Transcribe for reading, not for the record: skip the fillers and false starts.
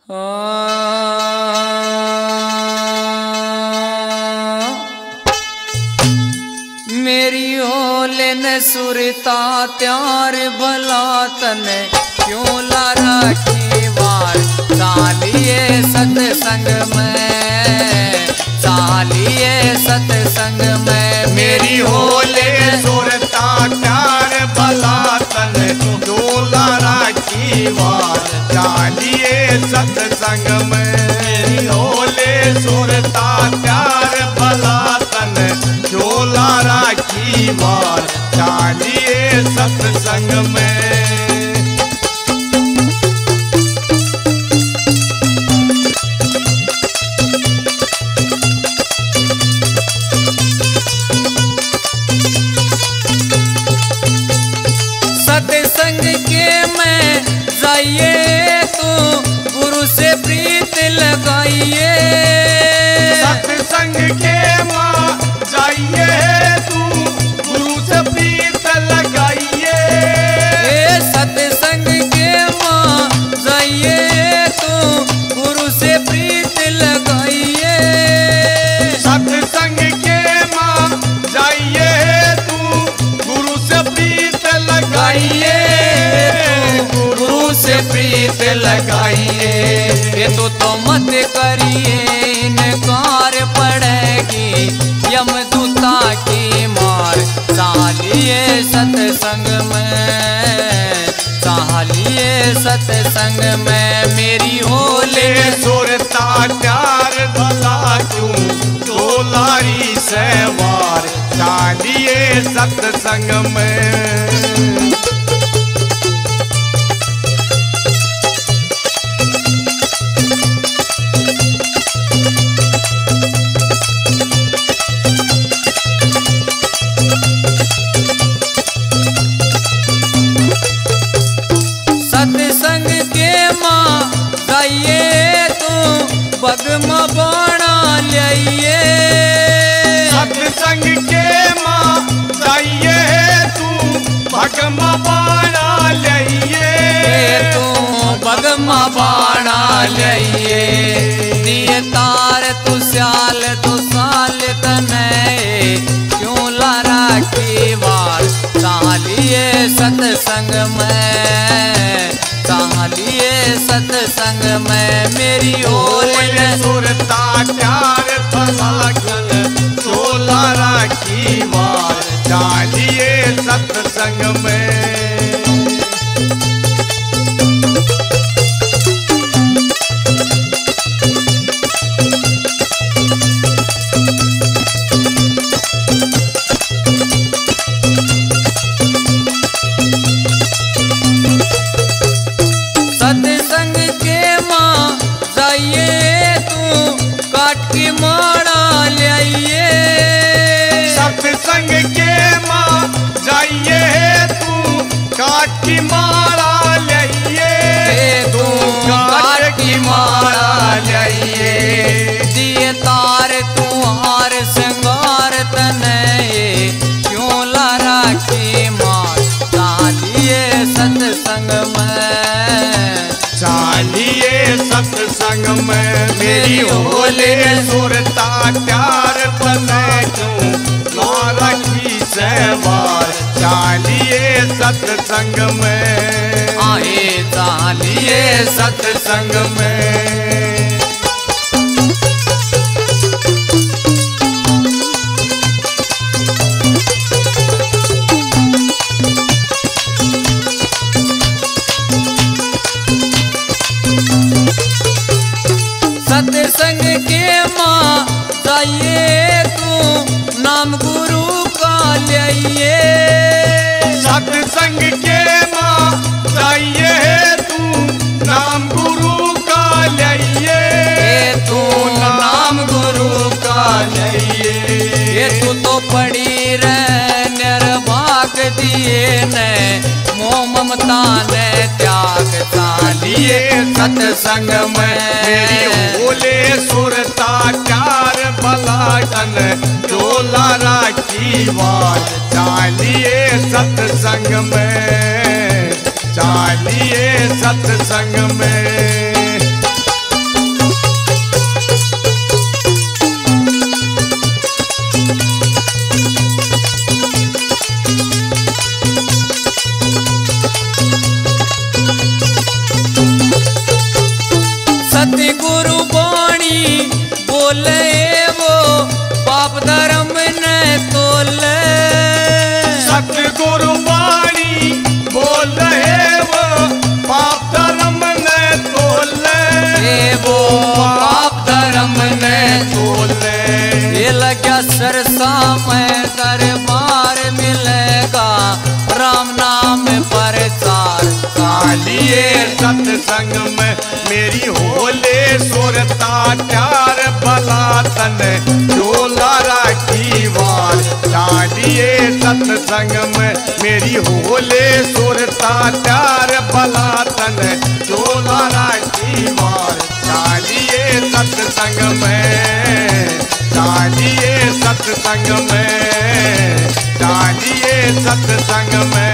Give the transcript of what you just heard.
मेरी ओले न सुरता त्यार भला तने क्यों ला रखी वार सालिए सत्संग में, सालिए सत्संग में। मेरी ओले सुरता त्यार भला तने क्यों ला रखी वार सालिए सत्संग में। मेरी ओले सुरता त्यार भला तने क्यों ला रखी वार सालिए सत्संग में। सत्संग के में जाइए तो गुरु से प्रीत लगाइए। सत्संग के माँ जाइए तू गुरु से प्रीत लगाइए। सत्संग के माँ जाइए तो गुरु से प्रीत लगाइए। सत्संग के माँ जाइए तू गुरु से प्रीत लगाइए। गुरु से प्रीत लगाइए। ये तो मत करिए इनकार पड़ेगी यमदूता की मार सालिए सत्संग में, सालिए सत्संग में। मेरी ओले सुरता प्यार भला क्यों तोलारी सवार सालिए सत्संग में। सत्संग के माँ जाइए तो बगमा बाणा लाइए। सत्संग के माँ जाइए तू भगमा बाणा लाइए। तू बगमा बाणा लाइए। दिए तार तू स्याल तू साल तने क्यों ला रखी वार सालिए सत्संग में, सालिए सत्संग में। मेरी ओले सुरता प्यार भला तोला रखी वार सालिए सत्संग में। सत्संग के माँ जाइए तू काट की माड़ा लाइए। सत्संग के माँ जाइए तू काट की माला लाइए। तू काट की माड़ा लाइए। दिए तार तू हार श्रृंगार तने क्यों ला रखी मार सालिए सत्संग में, सालिए सत्संग में। मेरी ओले सुरता प्यार भले क्यों ला रखी सवार सालिए सत्संग में। आए सालिए सत्संग में। सत्संग के माँ जाइए तू नाम गुरु का लाइए। सत्संग के माँ जाइए तू नाम गुरु का लाइए। तू नाम गुरु का लाइए। ये तू तो पड़ी रह निर्भाग दिए ने मोह ममता ने त्याग सालिए सत्संग में। मेरी ओले सुरता प्यार भला तोला राखी वार सालिए सत्संग में, सालिए सत्संग में। बोले वो पाप धर्म न तोले। सतगुरु वाणी बोले वो पाप धर्म न तोले। वो पाप धर्म न तोले। ये लगा सरसा में दरबार मिलेगा राम नाम प्रचार। कालिए सत्संग में मेरी होले सुरता प्यार बलातन डोला राखी वार। कालिए सत्संग में मेरी होले सुरता प्यार बलातन डोला राखी वार। कालिए सत्संग में, कालिए सत्संग में, कालिए सत्संग में।